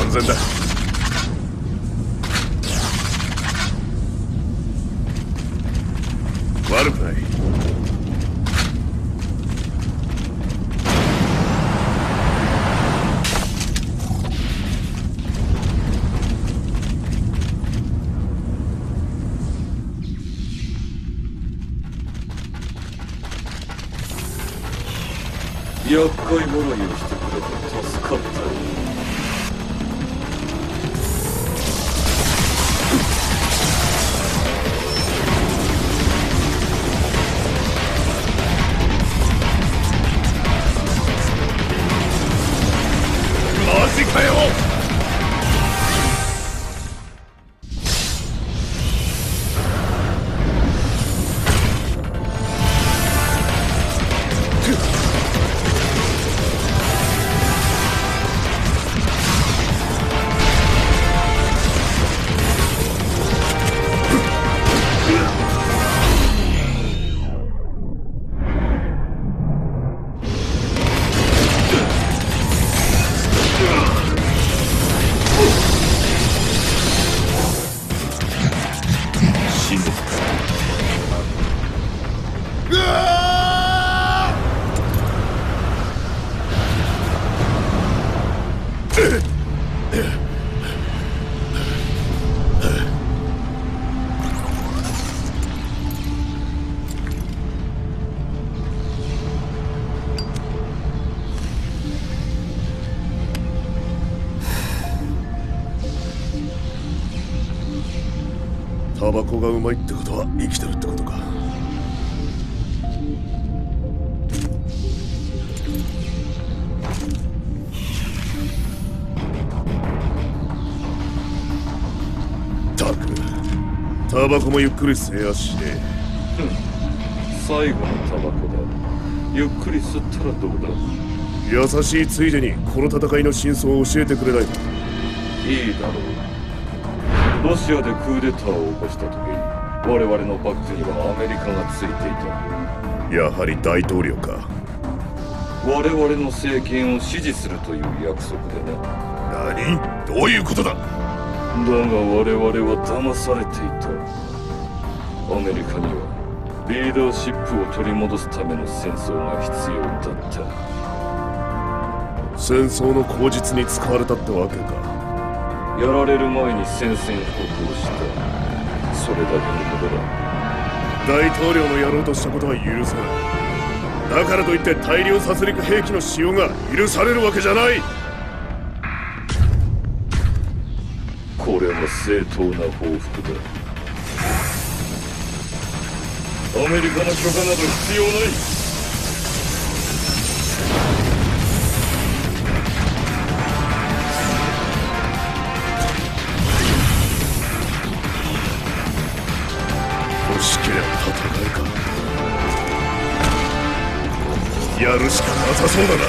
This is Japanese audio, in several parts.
安全だ。悪くない。 厄介払いをしてくれて助かったよ。 マジかよ。タバコがうまいってことは生きてるってことか。たく、タバコもゆっくり吸えやしねえ。 最後のタバコだ。ゆっくり吸ったらどうだ。 優しいついでにこの戦いの真相を教えてくれないか。 いいだろう。ロシアでクーデターを起こした時、我々のバックにはアメリカがついていた。 やはり大統領か。 我々の政権を支持するという約束でね。 何？どういうことだ？ だが我々は騙されていた。アメリカにはリーダーシップを取り戻すための戦争が必要だった。 戦争の口実に使われたってわけか。 やられる前に宣戦布告をした。それだけのことだ。 大統領のやろうとしたことは許せない。だからといって大量殺戮兵器の使用が許されるわけじゃない。 これは正当な報復だ。アメリカの許可など必要ない。 欲しければ戦えか。やるしかなさそうだな。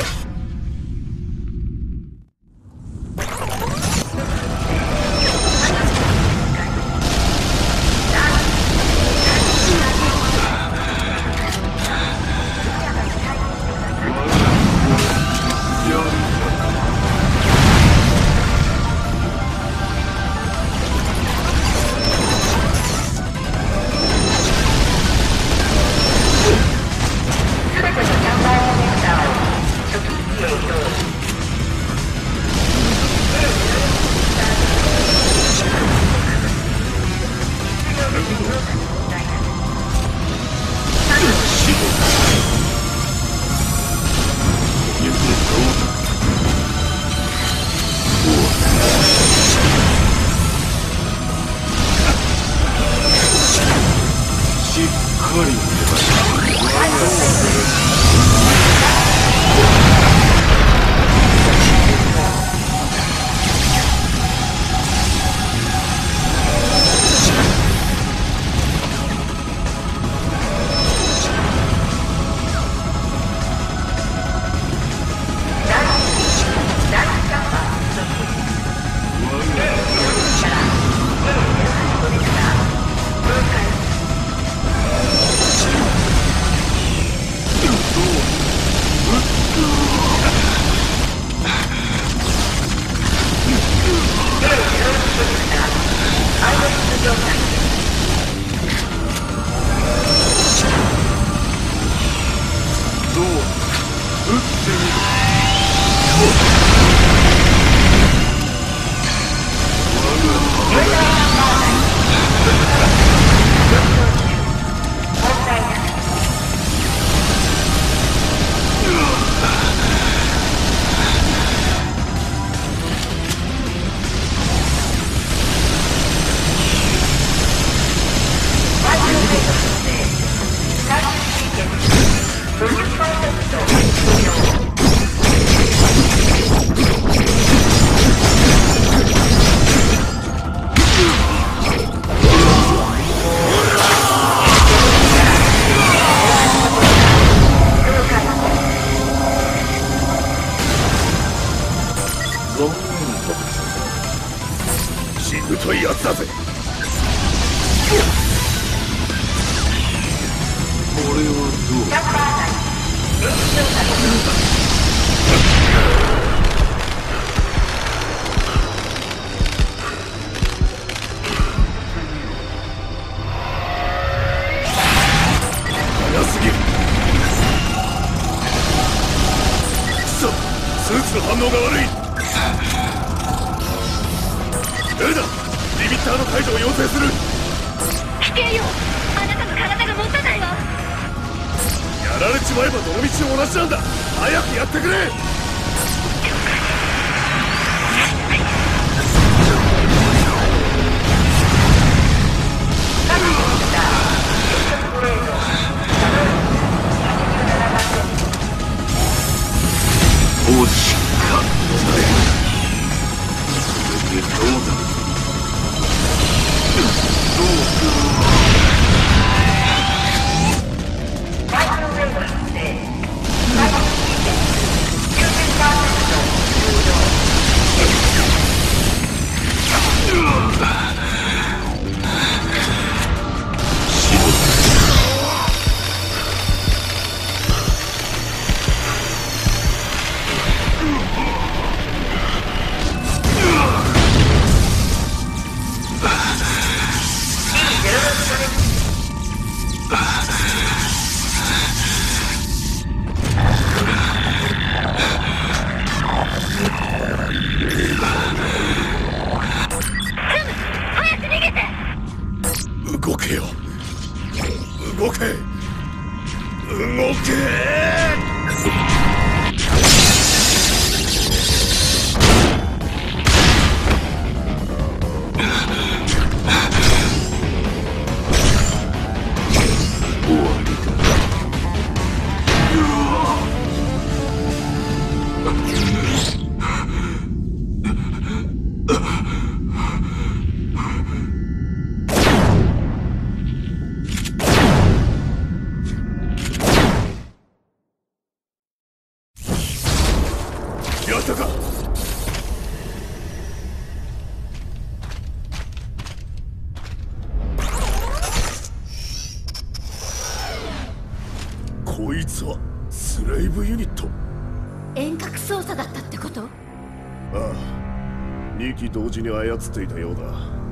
残念だ。 しぶといやつだぜ。 これはどうだ。 早すぎる。くそ、スーツの反応が悪い。エルダ、リミッターの解除を要請する。 危険よ、あなたの体が持たないわ。 やられちまえばどの道同じなんだ。早くやってくれ。 おしかった。これでどうだ。 動けよ。動け。動け。やったか。こいつはスレイブユニット。 遠隔操作だったってこと？ ああ、2機同時に操っていたようだ。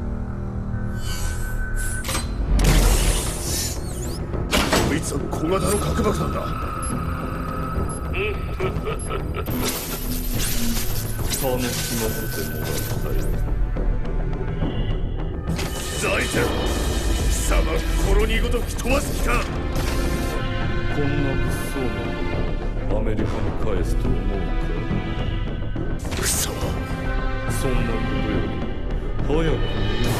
こいつは小型の核爆弾だ。 楽しませてもらったよ。 ザイテン、貴様コロニーごと吹き飛ばす気か。 こんな物騒なのをアメリカに返すと思うか。 クソ、 そんなことより早く逃げる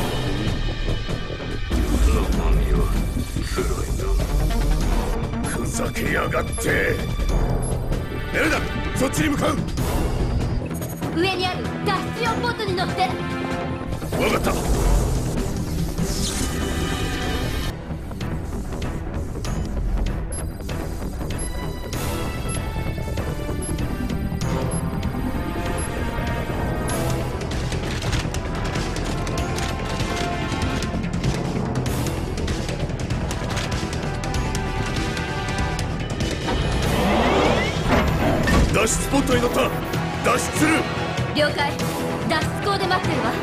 といい。生身は辛いな。 ふざけやがって。エルダ、そっちに向かう。 上にある脱出用ポートに乗って。 分かった。脱出スポットに乗った。脱出する。 了解。脱出口で待ってるわ。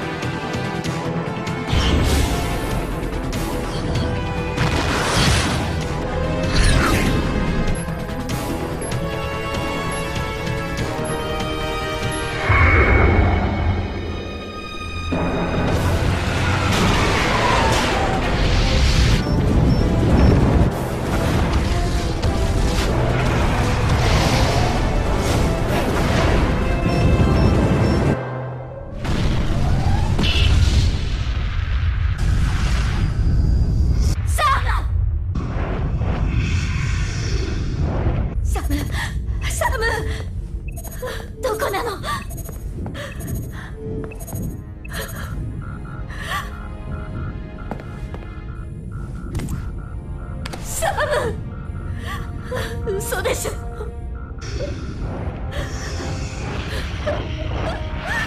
どこなの？サム！嘘でしょ。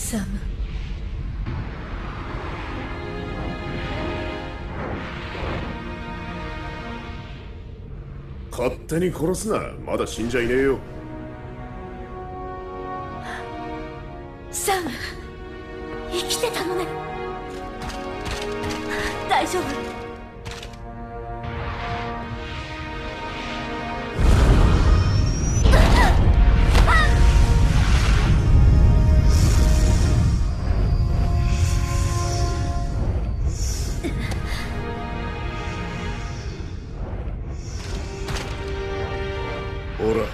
サム。 勝手に殺すな。まだ死んじゃいねえよ。 サム、生きてたのね。大丈夫？ ほら、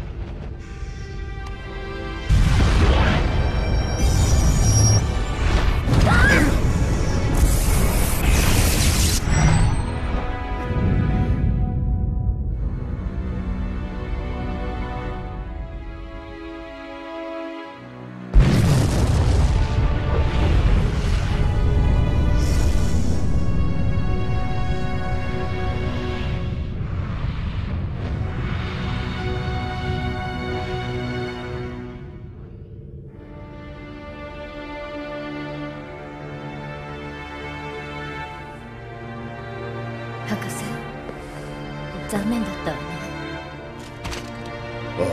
博士、残念だったわね。 あ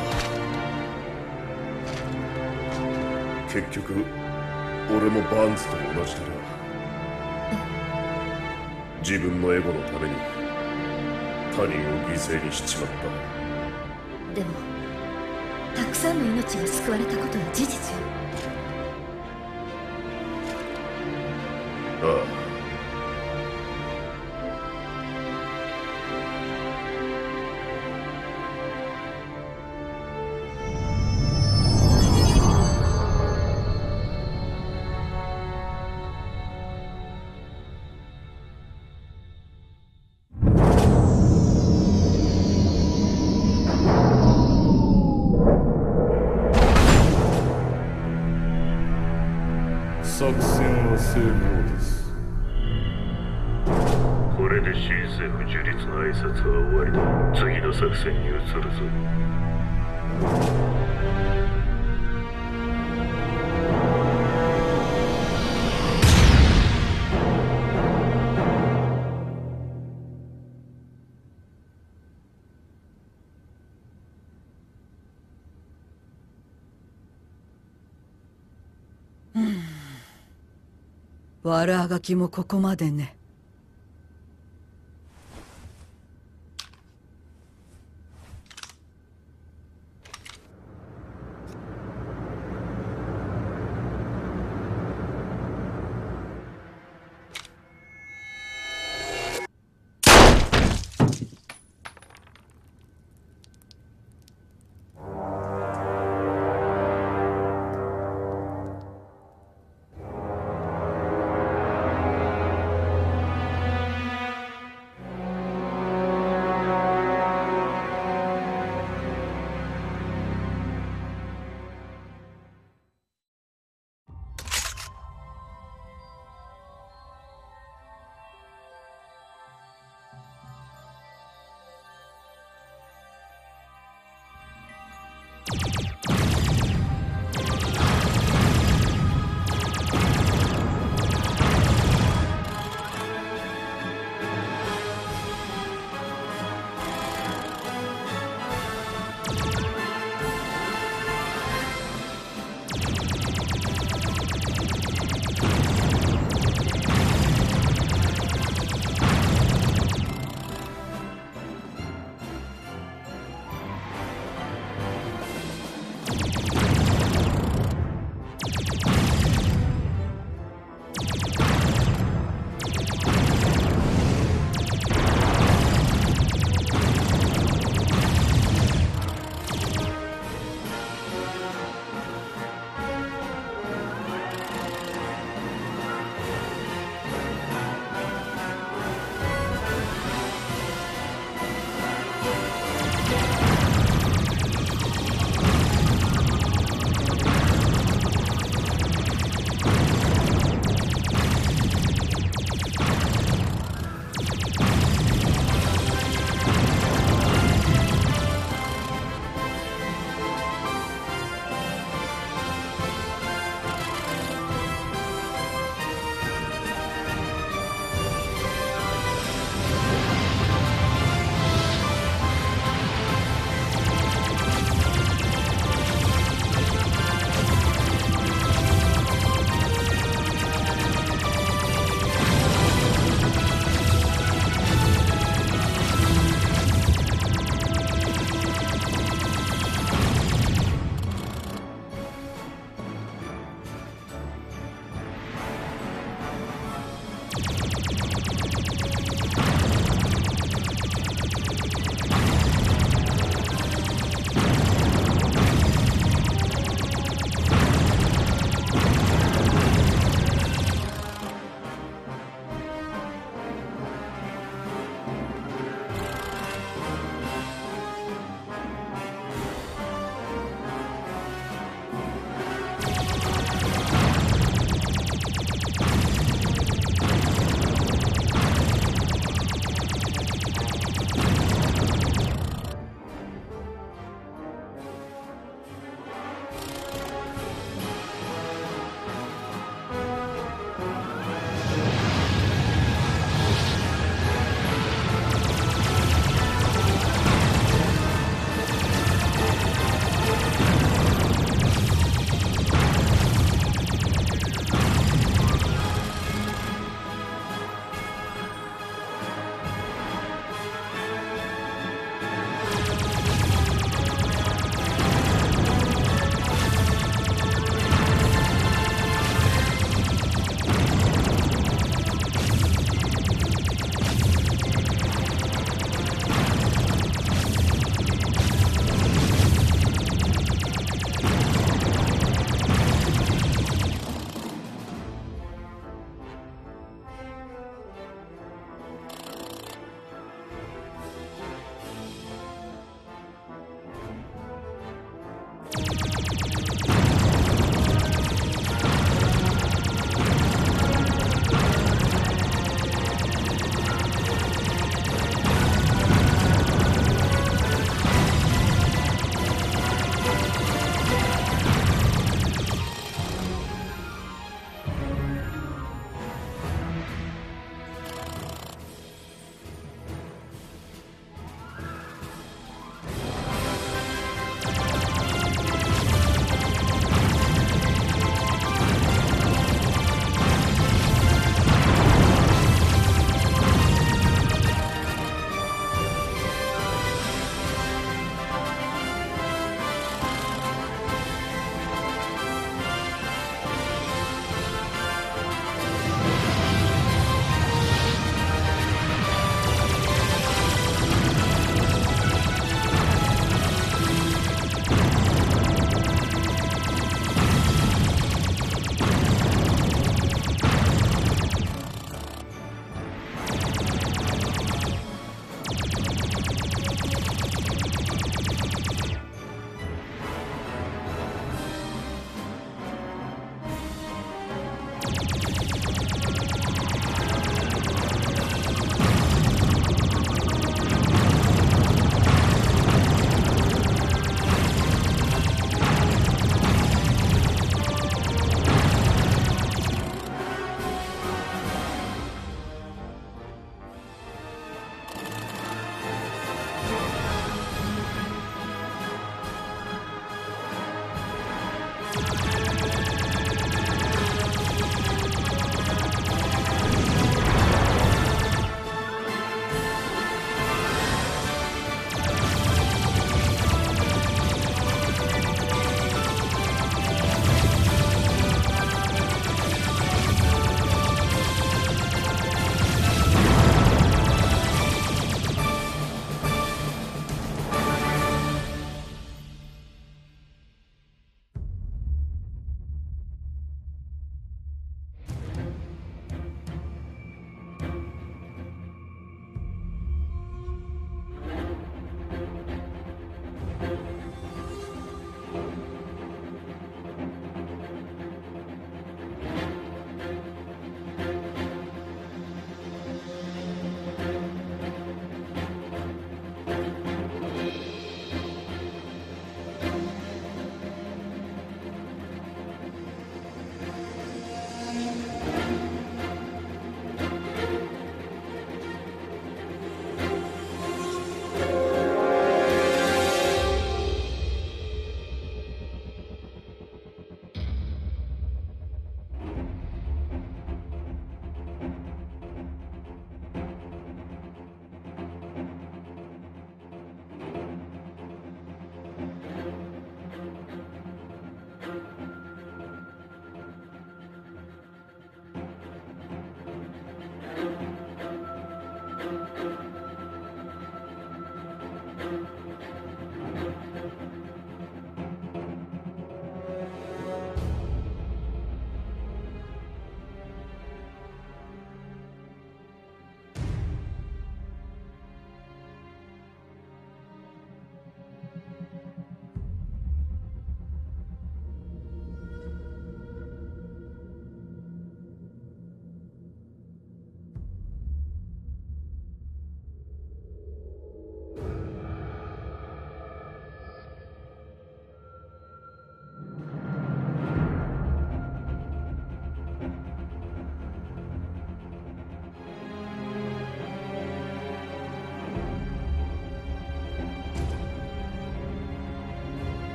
あ、結局俺もバーンズと同じだな。自分のエゴのために他人を犠牲にしちまった。 でもたくさんの命が救われたことは事実よ。 ああ、 作戦は成功です。 これで新政府樹立の挨拶は終わりだ。次の作戦に移るぞ。 悪あがきもここまでね。